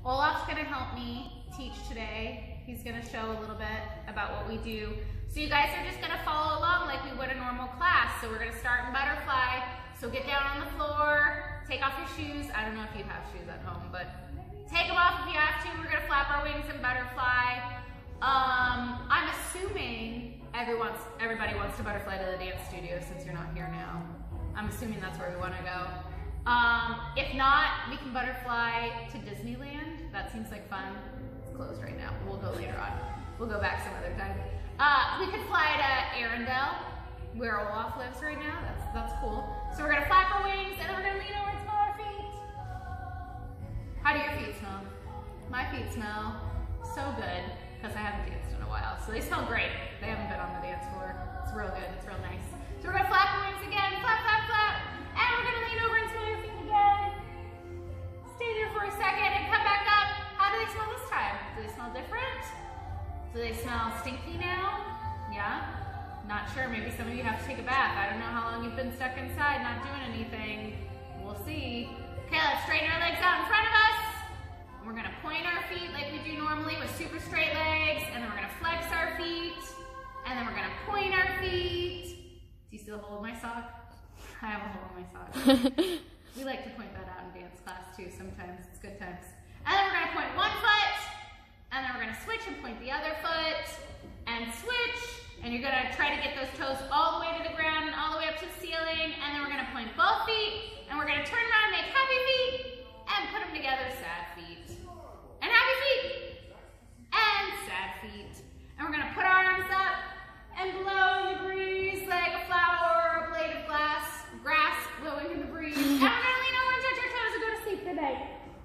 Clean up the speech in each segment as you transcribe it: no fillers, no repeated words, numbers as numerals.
Olaf's gonna help me teach today. He's gonna show a little bit about what we do. So you guys are just gonna follow along like we would a normal class. So we're gonna start in butterfly. So get down on the floor, take off your shoes. I don't know if you have shoes at home, but take them off if you have to. We're gonna flap our wings in butterfly. I'm assuming everybody wants to butterfly to the dance studio since you're not here now. I'm assuming that's where we wanna go. If not, we can butterfly to Disneyland. That seems like fun. It's closed right now. We'll go later on. We'll go back some other time. We could fly to Arendelle, where Olaf lives right now. That's cool. So we're gonna flap our wings and then we're gonna lean over and smell our feet. How do your feet smell? My feet smell so good because I haven't danced in a while. So they smell great. They haven't been on the dance floor. It's real good. It's real nice. So we're gonna flap our wings again. Flap, flap, flap. And we're gonna lean over and smell your feet again. Stay there for a second and come back up. How do they smell this time? Do they smell different? Do they smell stinky now? Yeah? Not sure. Maybe some of you have to take a bath. I don't know how long you've been stuck inside not doing anything. We'll see. Okay, let's straighten our legs out in front of us. And we're gonna point our feet like we do normally with super straight legs. And then we're gonna flex our feet. And then we're gonna point our feet. Do you see the hole in my sock? I have a hole in my sock. We like to point that out in dance class too sometimes. It's good times. And then we're gonna point one foot. And then we're gonna switch and point the other foot. And switch. And you're gonna try to get those toes all the way to the ground and all the way up to the ceiling. And then we're gonna point both feet. And we're gonna turn around and make happy feet. And put them together, sad feet. And happy feet. And sad feet. And we're gonna put our arms up and blow in the breeze like a flower or a blade of grass blowing in the breeze. And we're gonna lean over and touch our toes and go to sleep. Good night.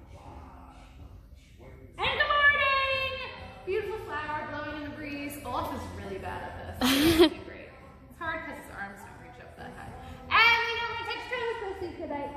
And good morning! Beautiful flower blowing in the breeze. Olaf is really bad at this. He's great. It's hard because his arms don't reach up that high. And lean over and touch toes. Go sleep. Good night.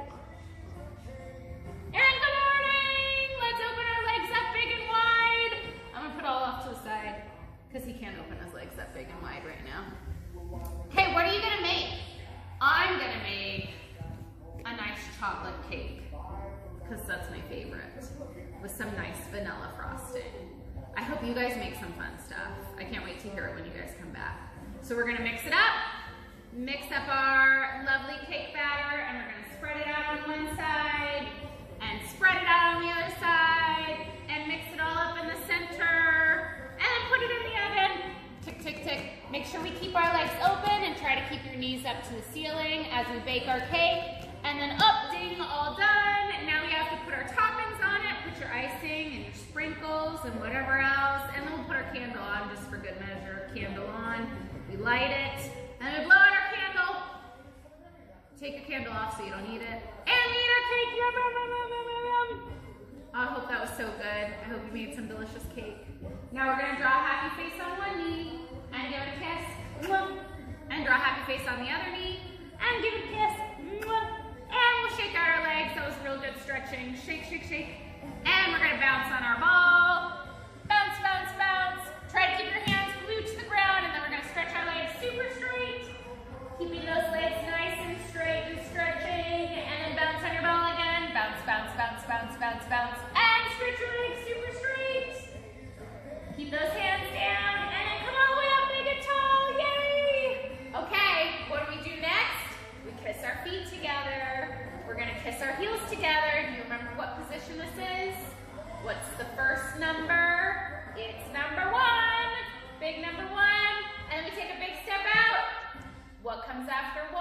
And good morning! Let's open our legs up big and wide. I'm gonna put Olaf to the side because he can't open his legs that big and wide right now. Okay, what are you gonna make? I'm gonna make a nice chocolate cake because that's my favorite with some nice vanilla frosting. I hope you guys make some fun stuff. I can't wait to hear it when you guys come back. So we're gonna mix it up. Mix up our lovely cake batter and we're gonna spread it out on one side and spread it out on the other side and mix it all up in the center and then put it in the oven. Tick, tick, tick. Make sure we keep our legs open and try to keep your knees up to the ceiling as we bake our cake. And then up, ding, all done. And now we have to put our toppings on it. Put your icing and your sprinkles and whatever else. And then we'll put our candle on just for good measure. Candle on. We light it. And then we blow out our candle. Take your candle off so you don't need it. And we eat our cake. Yum, yum, yum, yum, yum, yum. I hope that was so good. I hope you made some delicious cake. Now we're going to draw a happy face on one knee and give it a kiss. And draw a happy face on the other knee and give it a kiss. And we'll shake out our legs. That was real good stretching. Shake, shake, shake. And we're going to bounce on our ball. Bounce, bounce, bounce. Try to keep your hands glued to the ground, and then we're going to stretch our legs super straight. Keeping those legs nice and straight and stretching. And then bounce on your ball again. Bounce, bounce, bounce, bounce, bounce, bounce. And stretch your legs super straight. Keep those hands down. And then come all the way up, big and tall. Yay! Okay, what do we do next? We kiss our feet together. We're going to kiss our heels together. Do you remember what position this is? What's the first number? It's number 1. Big number 1. And then we take a big step out. What comes after 1?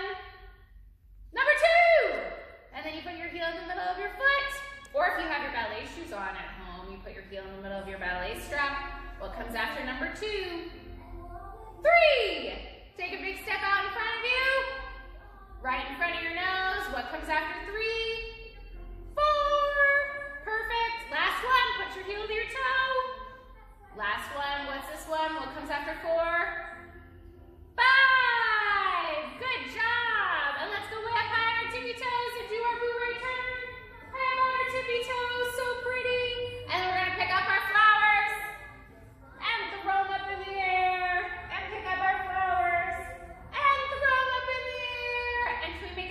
Number 2. And then you put your heel in the middle of your foot. Or if you have your ballet shoes on at home, you put your heel in the middle of your ballet strap. What comes after number 2? 3. Take a big step out in front of you. Right in front of your nose. What comes after 3? 4. Perfect. Last one. Put your heel to your toe. Last one. What's this one? What comes after 4? 5. Good job. And let's go way up high on our tippy toes and do our boomerang turn. High up on our tippy toes. So pretty. And we're going to pick up our flowers and throw them up in the air. And pick up our flowers and throw them up in the air. And can we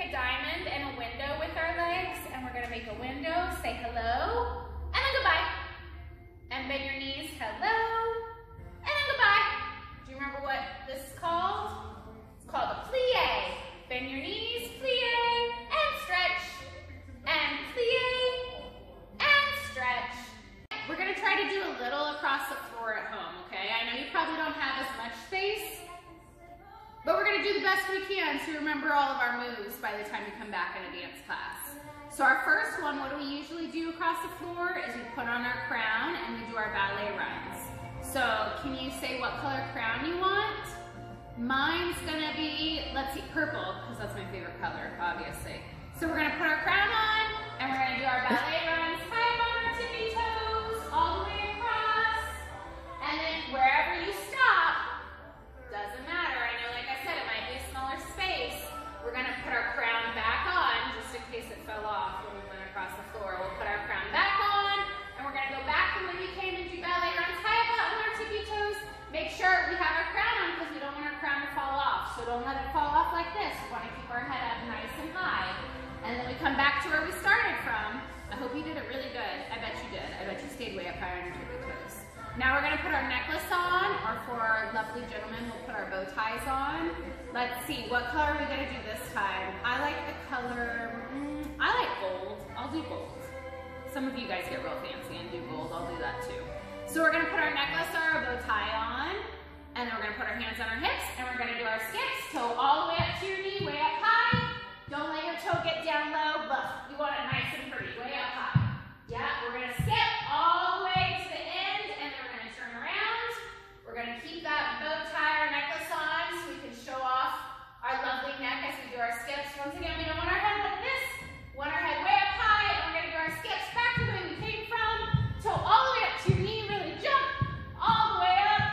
time we come back in a dance class. So our first one, what do we usually do across the floor is we put on our crown and we do our ballet runs. So can you say what color crown you want? Mine's gonna be, let's see, purple, because that's my favorite color, obviously. So we're gonna put our crown on and we're gonna do our ballet runs, high up on our tippy toes, all the way across. And then wherever you stop, doesn't matter. I know, like I said, it might be a smaller space. We're gonna put our crown back on, just in case it fell off when we went across the floor. We'll put our crown back on, and we're gonna go back the way we came and do ballet runs, high up on our tippy toes. Make sure we have our crown on, because we don't want our crown to fall off. So don't let it fall off like this. We wanna keep our head up nice and high. And then we come back to where we started from. I hope you did it really good. I bet you did. I bet you stayed way up high on your tippy toes. Now we're gonna put our necklace on, or for our lovely gentlemen, we'll put our bow ties on. Let's see, what color are we gonna do this time? I like the color, I like gold. I'll do gold. Some of you guys get real fancy and do gold. I'll do that too. So we're gonna put our necklace or our bow tie on, and then we're gonna put our hands on our hips, and we're gonna do our skips, toe all the way up to your knee, way up high. Don't let your toe get down low. Look, you want it nice and pretty, way up high. Yeah, we're gonna skip all the way to the end, and then we're gonna turn around. We're gonna keep that bow tie or necklace on so we can show off our lovely neck as we do our skips. Once again, we don't want our head like this. We want our head way up high, and we're gonna do our skips back to the way we came from. Toe all the way up to your knee, really jump all the way up.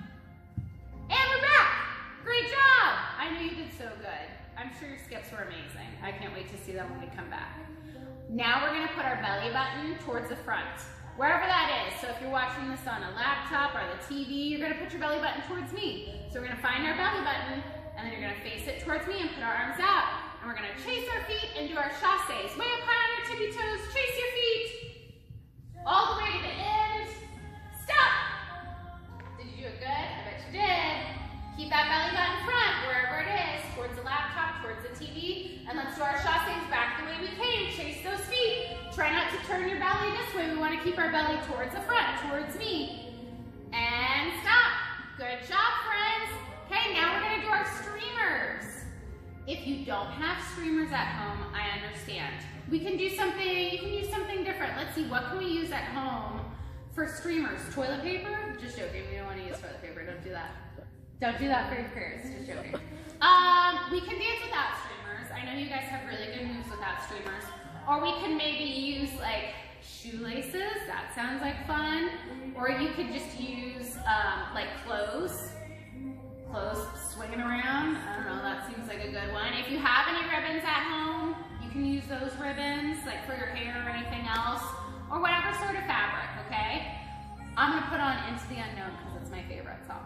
And we're back. Great job. I know you did so good. I'm sure your skips were amazing. I can't wait to see them when we come back. Now we're gonna put our belly button towards the front, wherever that is. So if you're watching this on a laptop or the TV, you're gonna put your belly button towards me. So we're gonna find our belly button, and then you're gonna face it towards me and put our arms out. And we're gonna chase our feet and do our chassés. Way up high on your tippy toes, chase your feet. All the way to the end. Stop. Did you do it good? I bet you did. Keep that belly button front, wherever it is, towards the laptop, towards the TV, and let's do our chassés back the way we came. Chase those feet. Try not to turn your belly this way. We want to keep our belly towards the front, towards me. And stop. Good job, friends. Okay, now we're going to do our streamers. If you don't have streamers at home, I understand. We can do something, you can use something different. Let's see, what can we use at home for streamers? Toilet paper? Just joking, we don't want to use toilet paper, don't do that. Don't do that for your prayers, just joking. We can dance without streamers. I know you guys have really good moves without streamers. Or we can maybe use like shoelaces, that sounds like fun. Or you could just use like clothes swinging around. I don't know, that seems like a good one. If you have any ribbons at home, you can use those ribbons like for your hair or anything else, or whatever sort of fabric, okay? I'm gonna put on Into the Unknown because it's my favorite song.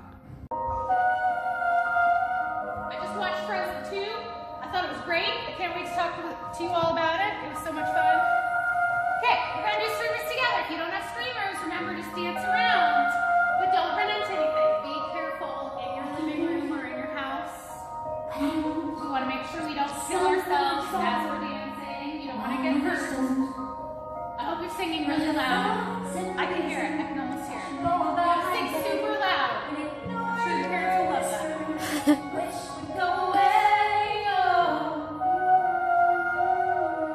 I just watched Frozen 2. I thought it was great. I can't wait to talk to you all about it. It was so much fun. Okay, we're gonna do streamers together. If you don't have streamers, remember to dance around, but don't run into anything. Be careful in your living room or in your house. We wanna make sure we don't kill ourselves as we're dancing. You don't wanna get hurt. I hope you're singing really loud. I can hear it. I can almost hear it. Sing super loud. I'm sure your parents will love that. Go away, oh.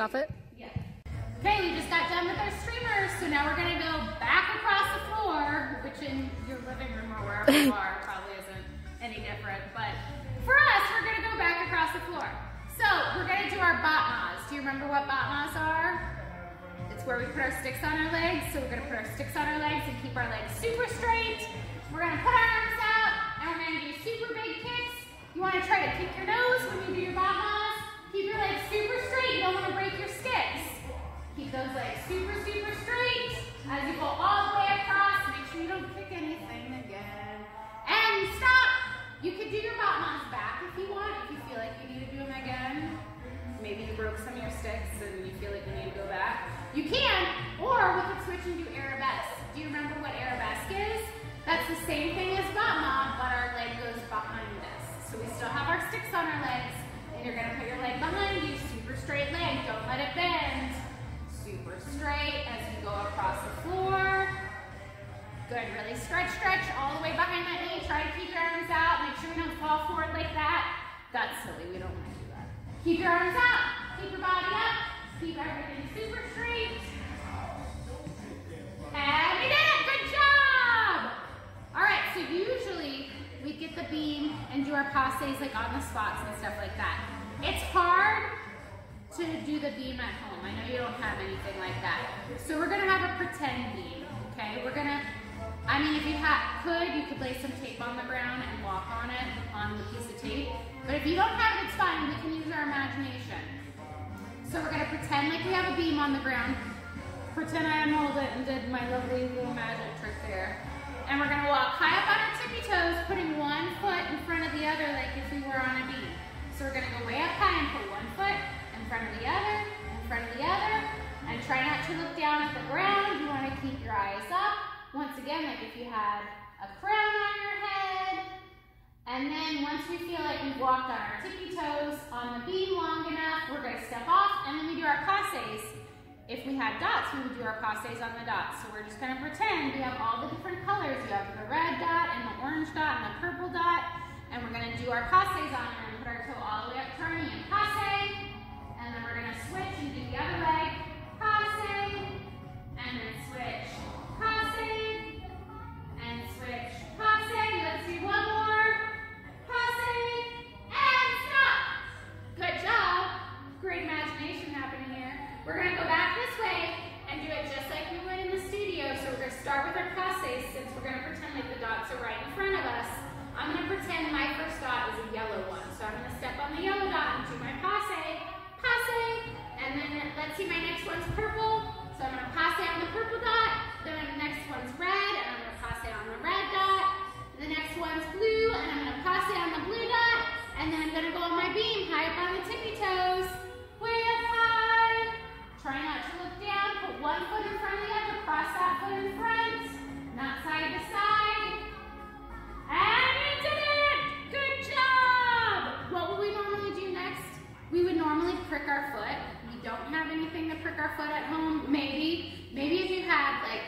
off it? Yeah. Okay, we just got done with our streamers, so now we're gonna go back across the floor, which in your living room or wherever you are probably isn't any different, but for us, we're gonna go back across the floor. So we're gonna do our batmas. Do you remember what batmas are? It's where we put our sticks on our legs. So we're gonna put our sticks on our legs and keep our legs super straight. We're gonna put our arms out and we're gonna do super big kicks. You wanna try to kick your nose when you do your batmas. Keep your legs super straight. You don't wanna break your sticks. Keep those legs super, super straight. As you go all the way across, make sure you don't kick anything again. And stop. You could do your batmas back if you want, if you feel like you need to do them again. Maybe you broke some of your sticks and you feel like you need to go back. You can, or we could switch and do arabesque. Do you remember what arabesque is? That's the same thing as batma, but our leg goes behind us. So we still have our sticks on our legs, and you're gonna put your leg behind you, super straight leg, don't let it bend. Super straight as you go across the floor. Good, really stretch, stretch all the way behind that knee. Try to keep your arms out. Make sure we don't fall forward like that. That's silly, we don't want to do that. Keep your arms out, keep your body up, keep everything super straight. And we did it, good job! All right, so usually we get the beam and do our passes like on the spots and stuff like that. It's hard to do the beam at home. I know you don't have anything like that. So we're gonna have a pretend beam, okay? We're gonna, I mean, if you you could lay some tape on the ground and walk on it, on the piece of tape. But if you don't have it, it's fine. We can use our imagination. So we're gonna pretend like we have a beam on the ground. Pretend I unrolled it and did my lovely little magic trick there. And we're gonna walk high up on our tippy toes, putting one foot in front of the other like if we were on a beam. So we're gonna go way up high and put one foot in front of the other, in front of the other, and try not to look down at the ground. You wanna keep your eyes up. Once again, like if you had a crown on your head. And then once we feel like we've walked on our tippy toes on the beam long enough, we're gonna step off and then we do our passes. If we had dots, we would do our passes on the dots. So we're just gonna pretend we have all the different colors. You have the red dot and the orange dot and the purple dot. And we're gonna do our passes on it and put our toe all the way up turning and passe. And then we're gonna switch and do the other leg, passe, and then switch, passe, and switch, passe. Let's do one more, passe, and stop. Good job. Great imagination happening here. We're gonna go back this way and do it just like we would in the studio. So we're gonna start with our passes since we're gonna pretend like the dots are right in front of us. I'm gonna pretend my first dot is a yellow one. So I'm gonna step on the yellow dot and do my passe, passe, and then let's see, my next one's purple. So I'm gonna passe on the purple dot, then the next one's red, and I'm gonna passe on the red dot. The next one's blue, and I'm gonna passe on the blue dot, and then I'm gonna go on my beam, high up on the tippy toes, way up high. Try not to look down, put one foot in front of the other, cross that foot in front, not side to side. And you did it! Good job! What would we normally do next? We would normally prick our foot. We don't have anything to prick our foot at home. Maybe if you had like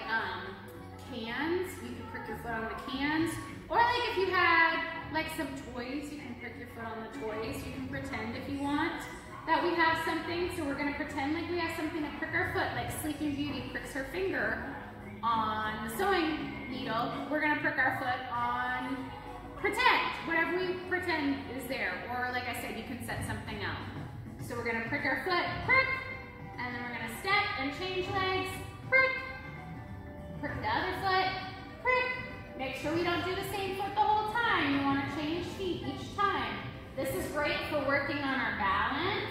cans, you could prick your foot on the cans. Or like if you had like some toys, you can prick your foot on the toys. You can pretend if you want that we have something. So we're gonna pretend like we have something to prick our foot, like Sleeping Beauty pricks her finger on the sewing needle. We're gonna prick our foot on pretend, whatever we pretend is there. Or like I said, you can set something up. So we're gonna prick our foot, prick, and then we're gonna step and change legs, prick, prick the other foot, prick. Make sure we don't do the same foot the whole time. You wanna change feet each time. This is great for working on our balance.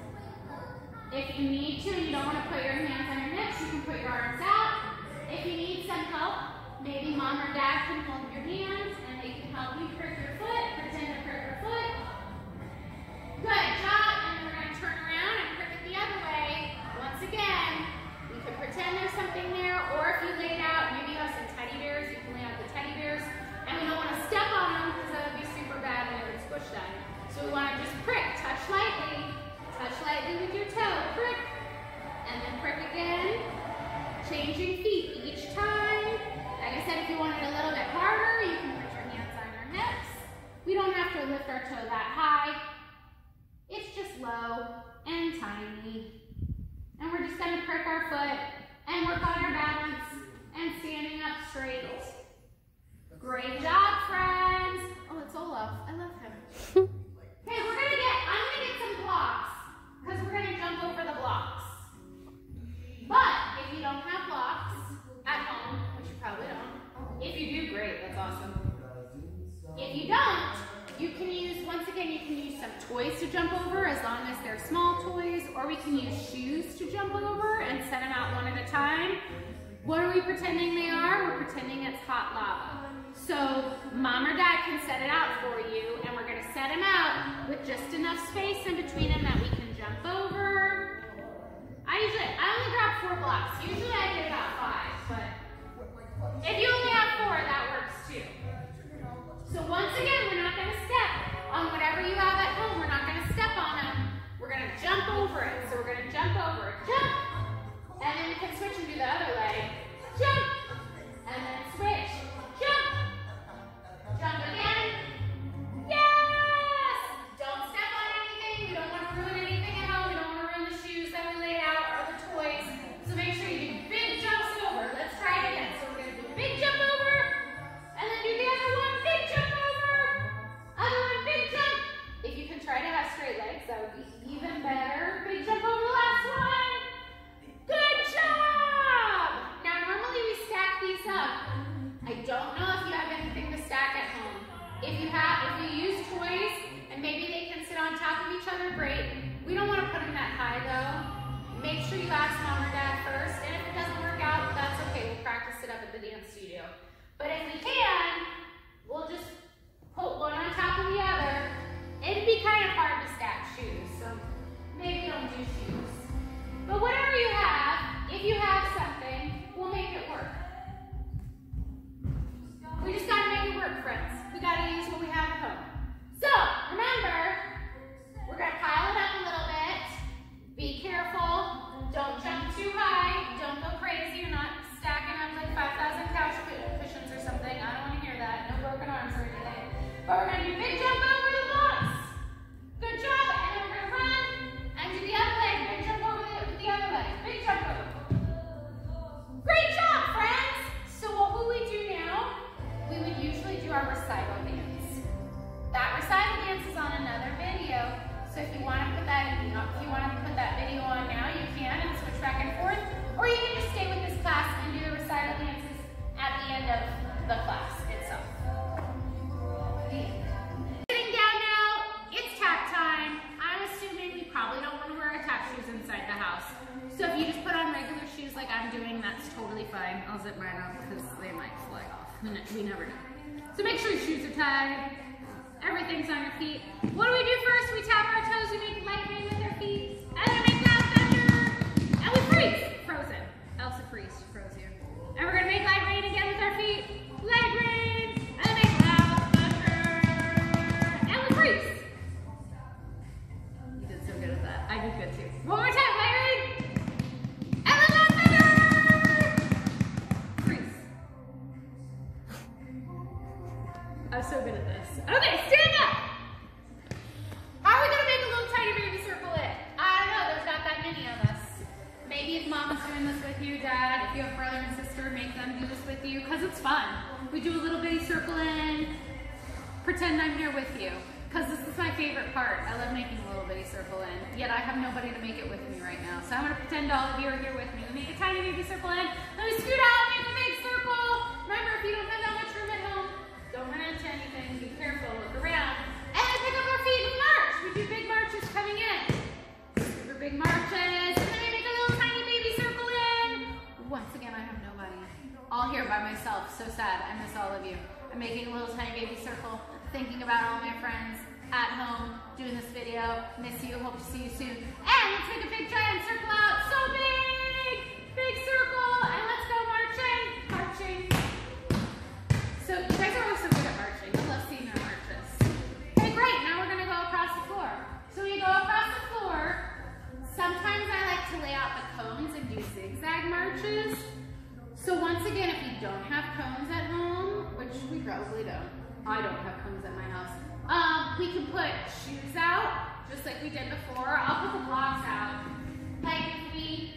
If you need to and you don't wanna put your hands on your hips, you can put your arms out. If you need some help, maybe mom or dad can hold your hands and they can help you prick your foot, pretend to prick your foot. Good job, and then we're gonna turn around and prick it the other way. Once again, we can pretend there's something there, or if you laid out, maybe you have some teddy bears, you can lay out the teddy bears, and we don't wanna step on them because that would be super bad and it would squish them. So we wanna just prick, touch lightly with your toe, prick, and then prick again. Changing feet each time. Like I said, if you want it a little bit harder, you can put your hands on your hips. We don't have to lift our toe that high. It's just low and tiny. we're just gonna prick our foot and work on our balance and standing up straight. Great job, friends. Oh, it's Olaf. I love him. Okay, I'm gonna get some blocks because we're gonna jump over the blocks. But if you don't have blocks at home, which you probably don't, if you do, great, that's awesome. If you don't, you can use, once again, you can use some toys to jump over as long as they're small toys, or we can use shoes to jump over and set them out one at a time. What are we pretending they are? We're pretending it's hot lava. So mom or dad can set it out for you, and we're gonna set them out with just enough space in between them that we can jump over. I only grab 4 blocks. Usually I get about 5, but if you only have 4, that works too. So once again, we're not gonna step on whatever you have at home. We're not gonna step on them. We're gonna jump over it. So we're gonna jump over it, jump, and then we can switch and do the other leg. Jump, and then switch, jump, jump again. Yes! Don't step on anything. We don't want to ruin anything at home. We don't want to ruin the shoes that we laid out or the toys. So make sure you do big jumps over. Let's try it again. So we're gonna do a big jump over, and then do the other one, big jump over, other one, big jump. If you can try to have straight legs, that would be even better. Big jump over the last one. Good job! Now normally we stack these up. I don't know if you have anything to stack at home. If you use toys and maybe they can sit on top of each other, great. We don't want to put them that high though. Make sure you ask mom or dad first, and if it doesn't work out, that's okay. We'll practice it up at the dance studio. But if we can, we'll just put one on top of the other. It'd be kind of hard to stack shoes, so maybe don't do shoes. But whatever you have, if you have something, we'll make it work. We just gotta make it work, friends. We gotta use what we have at home. So, remember, we're gonna pile it up a little bit. Be careful. Don't jump too high. Don't go crazy. You're not stacking up like 5,000 couch cushions or something. I don't wanna hear that. No broken arms or anything. But we're gonna do big jump over the blocks. Good job. And then we're gonna run and do the other leg. Big jump over the other leg. Big jump over. Great job, friends. So what will we do now? We would usually do our recital dance. That recital dance is on another video. So if you want to put that video on now, you can and switch back and forth. Or you can just stay with this class and do the recital dances at the end of the class itself. Sitting down now, it's tap time. I'm assuming we probably don't want to wear our tap shoes inside the house. So if you just put on regular shoes like I'm doing, that's totally fine. I'll zip mine up because they might fly off. We never know. So make sure your shoes are tied. Everything's on your feet. What do we do first? We tap our toes, we make light rain with our feet, and then we make loud thunder, and we freeze. Frozen. Elsa froze here. And we're gonna make light rain again with our feet. Light rain, and then make loud thunder, and we freeze. You did so good at that. I did good too. One more time, light rain, and then loud thunder. Freeze. I'm so good at this. Okay, stand up. How are we gonna make a little tiny baby circle in? I don't know, there's not that many of us. Maybe if mom is doing this with you, dad, if you have brother and sister, make them do this with you, because it's fun. We do a little bitty circle in, pretend I'm here with you, because this is my favorite part. I love making a little bitty circle in, yet I have nobody to make it with me right now. So I'm gonna pretend all of you are here with me. We make a tiny baby circle in, then we scoot out, make a big circle. Remember, if you don't have that much room at home, don't run into anything, be careful, look around. And then pick up our feet and march. We do big marches coming in. Super big marches. And then we make a little tiny baby circle in. Once again, I have nobody. All here by myself. So sad. I miss all of you. I'm making a little tiny baby circle, thinking about all my friends at home, doing this video. Miss you. Hope to see you soon. And let's make a big giant circle out. So big. Big circle. And let's go marching. Marching. So you guys are always so good at marching. I love seeing your marches. Okay, great. Now we're going to go across the floor. So we go across the floor. Sometimes I like to lay out the cones and do zigzag marches. So once again, if you don't have cones at home, which we probably don't. I don't have cones at my house. We can put shoes out, just like we did before. I'll put the blocks out. Like if we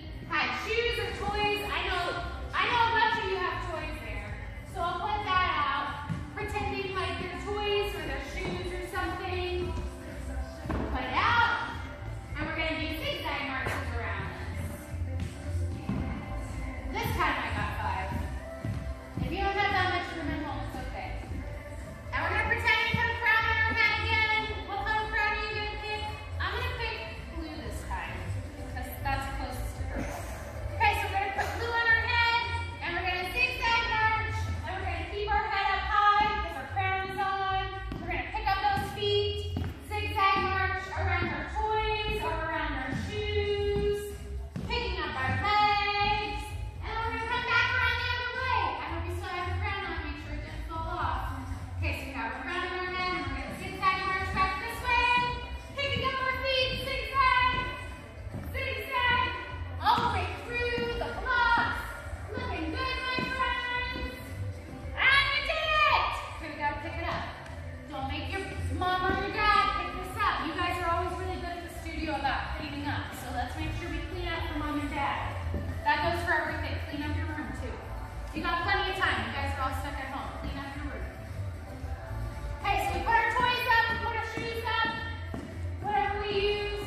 side. Shoes or toys. I know a bunch of you have toys there. So I'll put that out, pretending like they're toys or they're shoes or something. Put it out, and we're gonna do zigzag marches around this. This time I got 5. If you don't have that much room at home, it's okay. And we're gonna pretend we put a crown on our head again. What color crown are you gonna pick? I'm gonna pick blue this time, because that's closest to her. Okay, so we're gonna put blue on our head, and we're gonna zigzag march, and we're gonna keep our head up high because our crown is on. We're gonna pick up those feet, zigzag march around our toys or around our shoes, picking up our legs, and then we're gonna come back around the other way. I hope you still have your crown on, make sure it didn't fall off. Okay, so we have our crown on our head, and we're gonna zigzag march back this way, picking up our feet, zigzag, zigzag, all the way through the blocks. Looking good, my friends. And you did it! Okay, we gotta pick it up. Don't make your mom or your dad pick this up. You guys are always really good at the studio about cleaning up. So let's make sure we clean up for mom and dad. That goes for everything. Clean up your room too. You got plenty of time. You guys are all stuck at home. Clean up your room. Okay, so we put our toys up, we put our shoes up, whatever we use.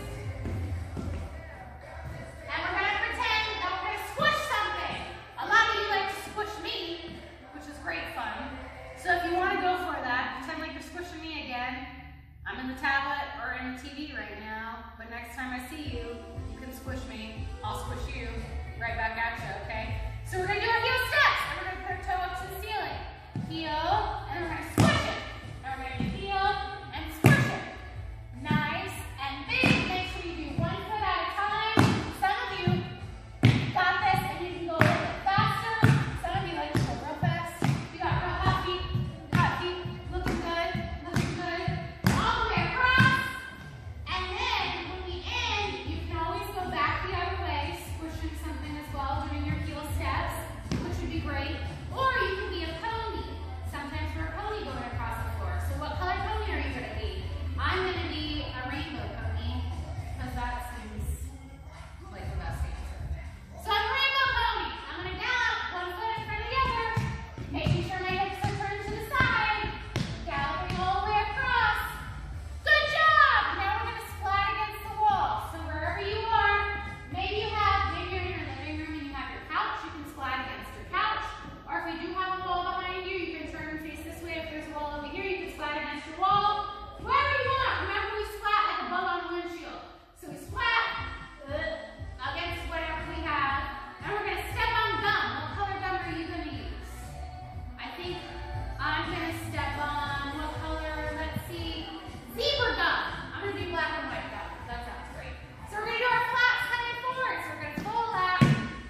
And we're gonna pretend that we're gonna squish something. A lot of you like to squish me, which is great fun. So if you want to go for that, pretend like you're squishing me again. I'm in the tablet or in the TV right now, but next time I see you, you can squish me. I'll squish you right back at you, okay? So we're gonna do our heel steps, and we're gonna put our toe up to the ceiling. Heel, and we're gonna squish it. And we're gonna do heel and squish it. Nice and big. Make sure you do 1 foot at a time. Some of you got this and you can go a little bit faster. Some of you like to go real fast. You got real hot feet, looking good, all the way across. And then when we end, you can always go back the other way, squishing something as well, doing your heel steps, which would be great. Or you can be a pony. Sometimes we're a pony going across the floor. So what color pony are you gonna be? I'm gonna be a rainbow pony, because that seems like the best answer. So I'm a rainbow pony. I'm gonna gallop 1 foot in front of the other, making sure my hips are turned to the side, galloping all the way across. Good job! Now we're gonna splat against the wall. So wherever you are, maybe you're in your living room and you have your couch, you can splat against your couch. Or if you do have a wall behind you, you can turn and face this way. If there's a wall over here, you can splat against your wall. Wherever you want. Remember, we splat like a bug on the windshield. So we splat against whatever we have. And we're going to step on gum. What color gum are you going to use? I think I'm going to step on, what color? Let's see. Zebra gum. I'm going to do black and white gum. That sounds great. So we're going to do our flaps coming forward. So we're going to full lap,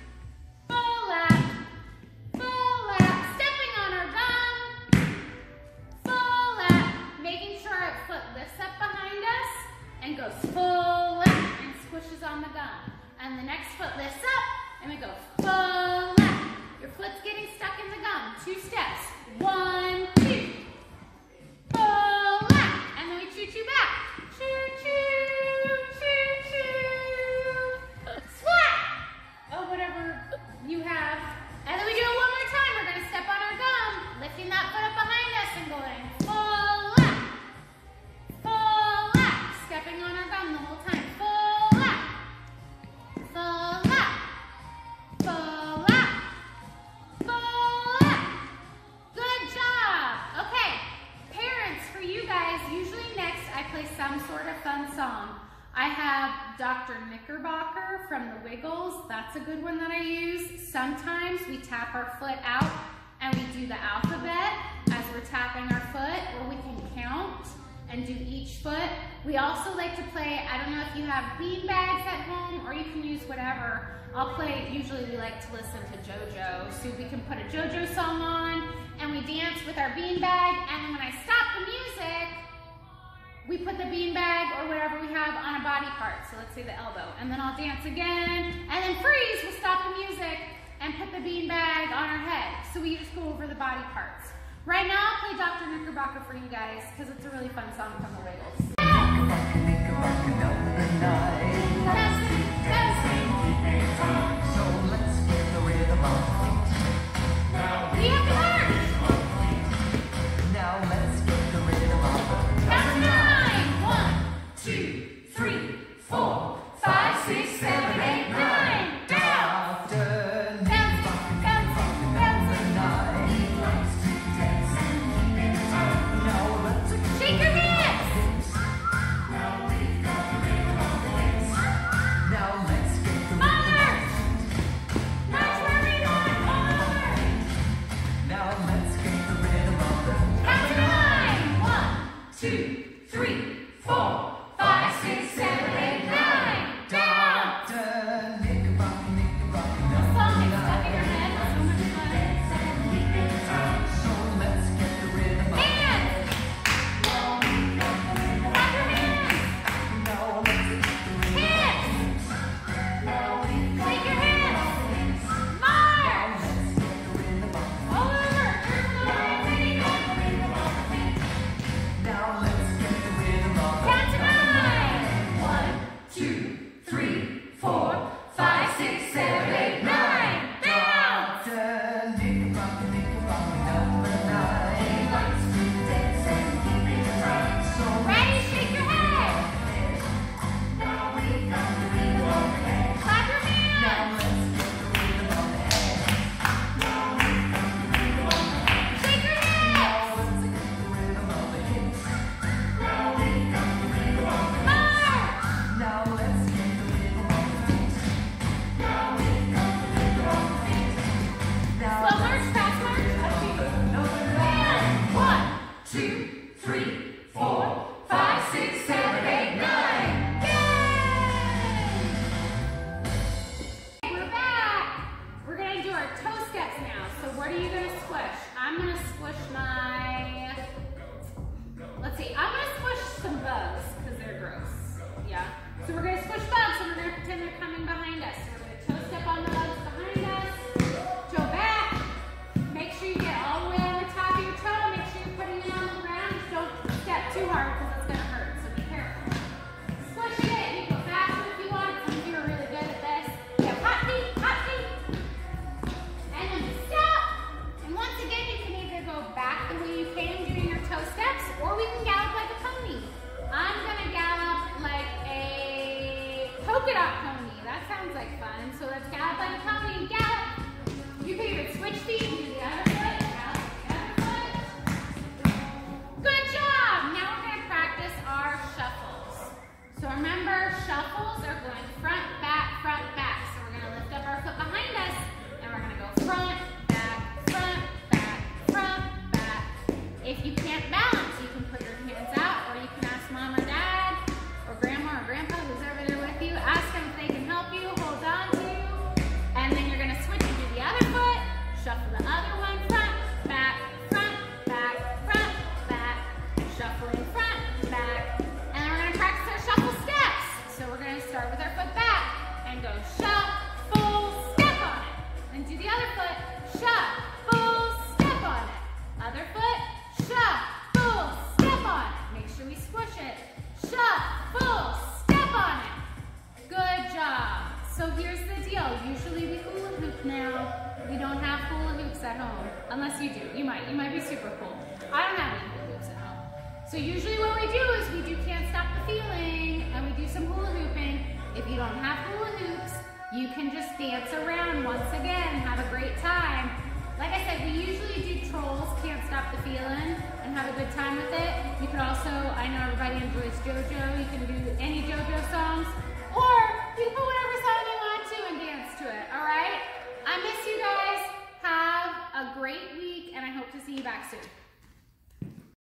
stepping on our gum, full lap, making sure our foot lifts up behind us and goes full lap and squishes on the gum. And the next foot lifts up and we go full lap. Your foot's getting stuck in the gum. 2 steps. 1, 2. Full lap. And then we choo-choo back. Choo-choo, choo-choo. Splat. Oh, whatever you have. And then we do it one more time. We're going to step on our gum, lifting that foot up behind us and going full lap. Full lap. Stepping on our gum the whole time. Full lap. Full lap. Full lap. Full lap. Good job. Okay. Parents, for you guys, usually next I play some sort of fun song. I have Dr. Knickerbocker from the Wiggles. That's a good one that I use. Sometimes we tap our foot out and we do the alphabet as we're tapping our foot, or we can count and do each foot. We also like to play, I don't know if you have bean bags at home, or you can use whatever. I'll play, usually we like to listen to JoJo, so we can put a JoJo song on and we dance with our bean bag, and then when I stop the music, we put the bean bag or whatever we have on a body part. So let's say the elbow, and then I'll dance again, and then freeze, we'll stop the music and put the bean bag on our head. So we just go over the body parts. Right now, I'll play Dr. Knickerbocker for you guys because it's a really fun song from the Wiggles. Knickerbocker, Knickerbocker, know the night. Testing, testing. So here's the deal. Usually we hula hoop now. We don't have hula hoops at home. Unless you do. You might be super cool. I don't have any hula hoops at home. So usually what we do is we do Can't Stop the Feeling and we do some hula hooping. If you don't have hula hoops, you can just dance around once again, have a great time. Like I said, we usually do Trolls, Can't Stop the Feeling, and have a good time with it. You can also, I know everybody enjoys JoJo, you can do any JoJo songs, or you can put whatever song you want to and dance to it, all right? I miss you guys. Have a great week, and I hope to see you back soon.